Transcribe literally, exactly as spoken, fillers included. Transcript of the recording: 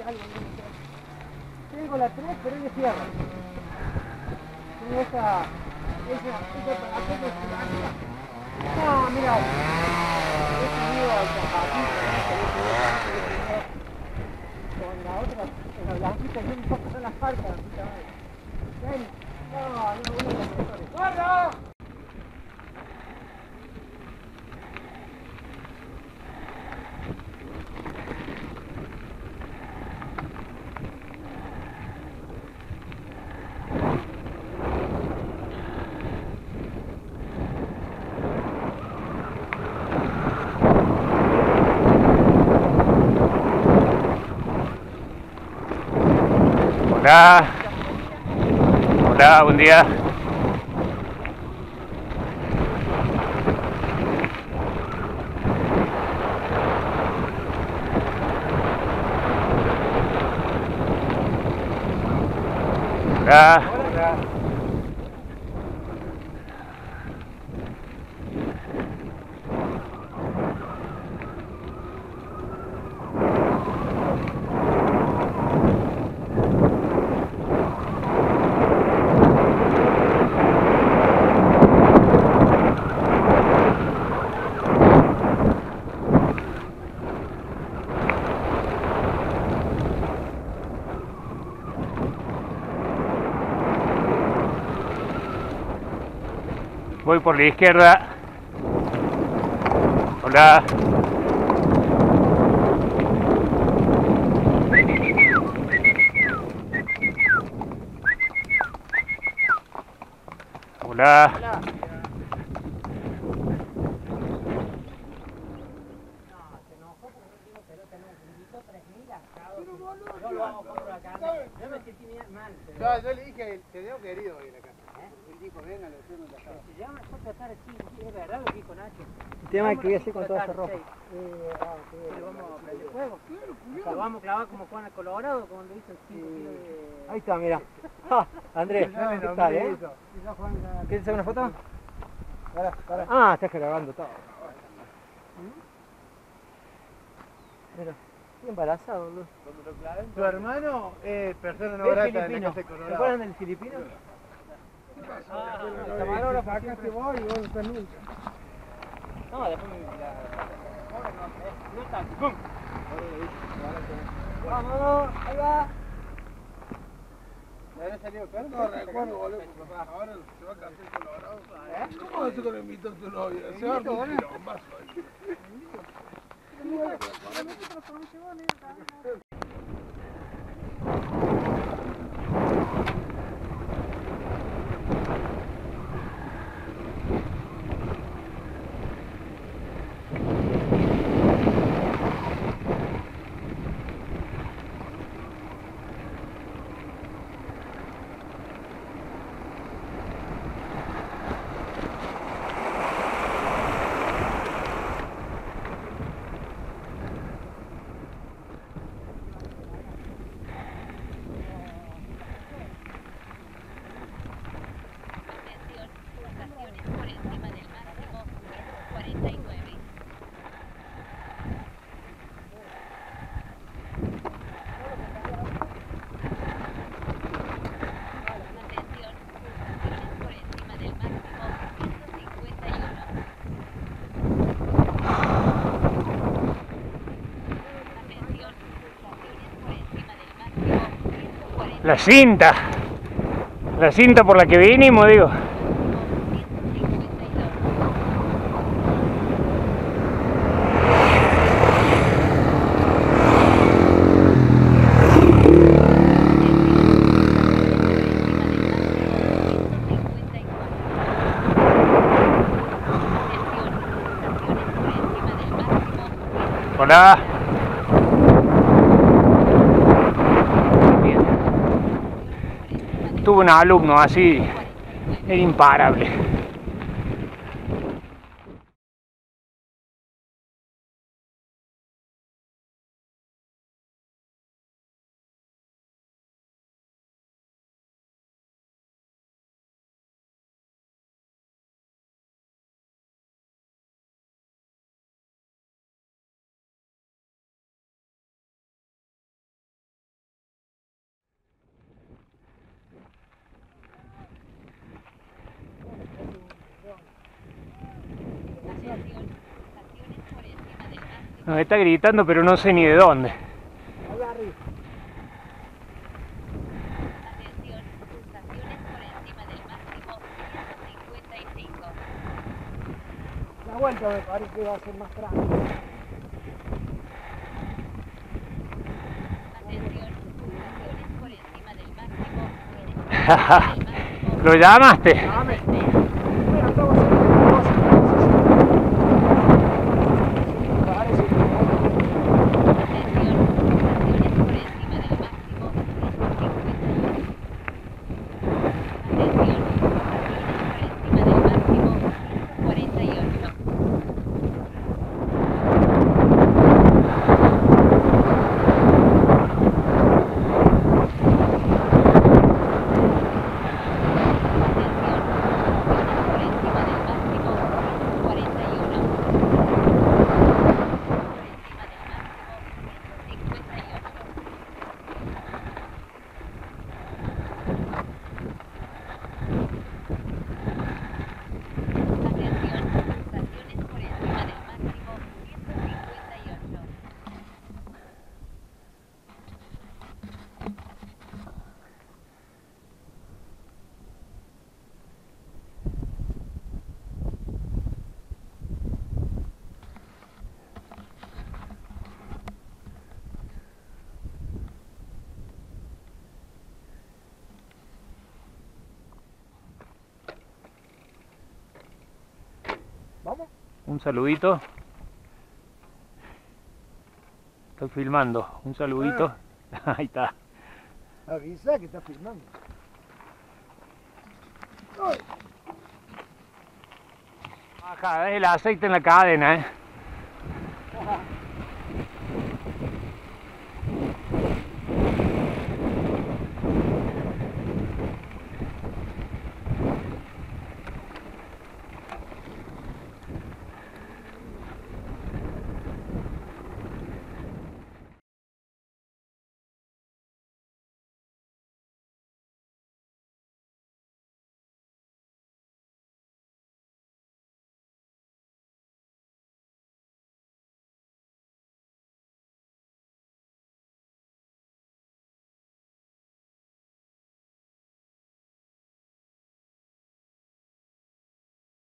algo. Tengo la tres, pero es de fierro. Tengo esa... esa... esa para hacerlo gigante. No, mira. He subido al zapatito, con la otra, en la blanquita, y un poco son las parcas, la puta madre. Ven. No, no, uno de los mejores. ¡Guarda! Hola, hola, buen día. Hola. Hola. Voy por la izquierda. Hola. Hola. Hola. Yo lo hago por la carne. Yo me sentí mal. Pero... No, yo le dije, te veo querido hoy en la casa. ¿Eh? Él dijo, venga, lo hacemos la casa. Se llama yo tratar así, es verdad lo que dijo Nacho. El tema es que voy a hacer con toda esa ropa. Sí. Eh, ah, sí, le vamos a prender fuego. Claro, lo vamos a clavar como Juan al Colorado, como lo hizo el cinco kilos de... Ahí está, mira. Ah, Andrés, ¿qué tal, eh? ¿Quieres hacer una foto? Para, para. Ah, estás grabando todo. Mira, estoy embarazado, boludo. Tu hermano es persona no Es grata en la filipino. casa de ¿Se Colorado. acuerdan del filipino? Ah, El camarógrafo acá que voy y vos no estás nunca. No, después me la... No está. ¡Pum! Vamos, ahí va. ¿Le habrá salido caro? No recuerdo, boludo. Ahora se va a casar en Colorado. ¿Eh? ¿Cómo vas a con invitó a tu novia? Se va a un quilombazo ahí. La cinta. La cinta por la que vinimos, digo. Hola. Tuve un alumno así, era imparable. Nos está gritando, pero no sé ni de dónde. Allá arriba. Atención, pulsaciones por encima del máximo ciento cincuenta y cinco. La vuelta me parece que va a ser más tranquila. Atención, pulsaciones por encima del máximo ciento cincuenta y cinco. ¿Lo llamaste? Dame. Mira, acá va a ser una cosa. Parece que Atención, pulsaciones por encima del máximo ciento cincuenta y ocho. Atención, pulsaciones por encima del máximo ciento cuarenta y ocho. ¿Vamos? Un saludito. Estoy filmando. Un saludito. Ahí está. Avisa que está filmando. Acá, es el aceite en la cadena, eh.